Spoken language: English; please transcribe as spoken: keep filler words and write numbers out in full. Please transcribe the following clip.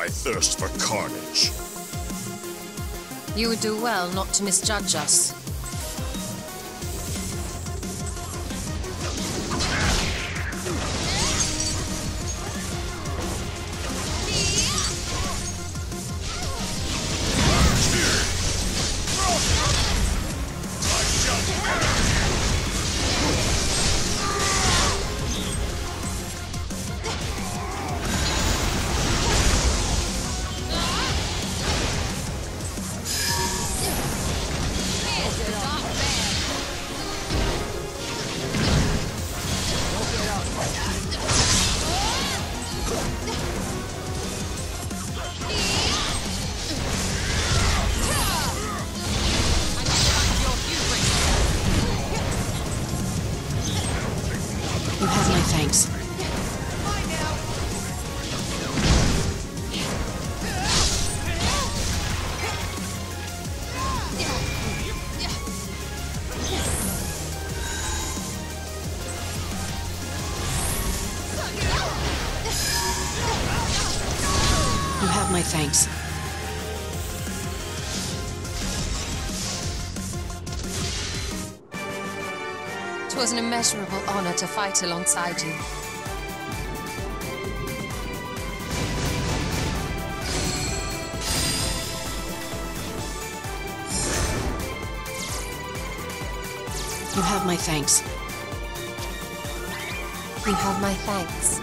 I thirst for carnage. You would do well not to misjudge us. You have my thanks. You have my thanks. 'Twas an immeasurable honor to fight alongside you. You have my thanks. You have my thanks.